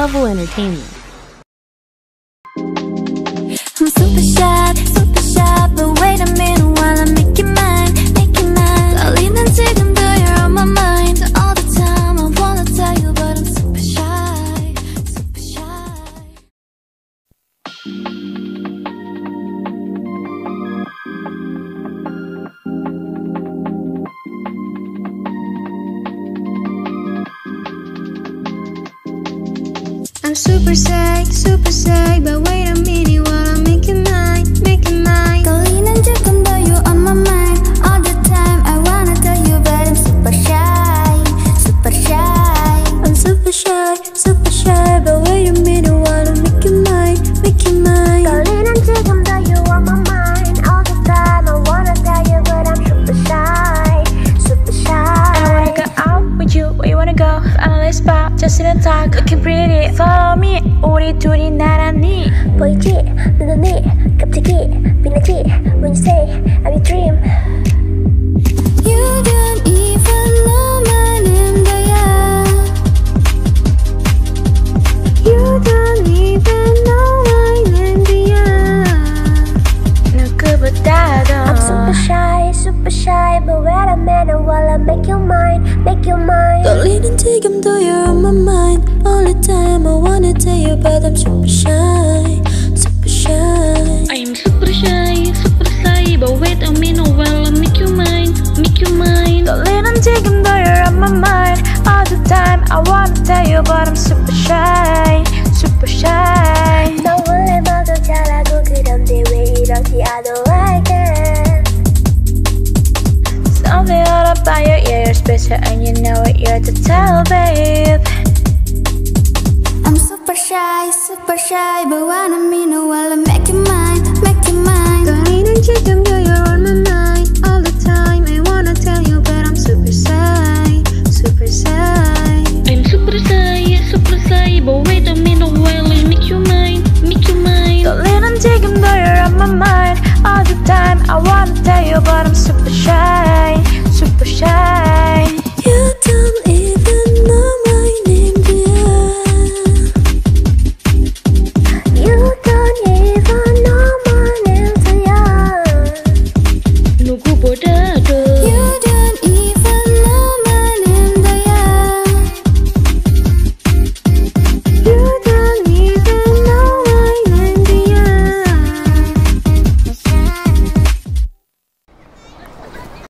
level entertainment. I'm super shy, but wait a minute while I make you mine, make you mine. 떨리는 지금도 you're on my mind all the time. I wanna tell you, but I'm super shy, super shy. I'm super shy, but wait a minute while I make you mine, make you mine. 떨리는 지금도 you're on my mind all the time. I wanna tell you, but I'm super shy, super shy. I'm super shy, but wait a minute while I make you mine, make you mine. 떨리는 지금도 you're on my mind all the time. I wanna tell you, but I'm super shy, super shy. I wanna go out with you, where you wanna go? Find a spot, just sit and talk, looking pretty. Follow me, 우리 둘이 나란히. 보이지? 눈이 갑자기 빛나지? When you say I'm your dream. You don't even know my name, yeah. You don't even know my name, yeah. 누구보다도 I'm super shy, but wait a minute while I make you mine, make you mine. 떨리는 지금도 you're on my mind all the time. I wanna tell you, but I'm super shy, super shy. I'm super shy, but wait a minute while I make you mine, make you mine. 떨리는 지금도 you're on my mind all the time. I wanna tell you, but I'm super shy, super shy. 너 원래 뭐도 잘하고 그런데 왜 이러지? I don't like it. Something all about you, yeah, you're special and you know it, you're the tell, babe. I'm super shy, but when I'm in a while I make you mine, make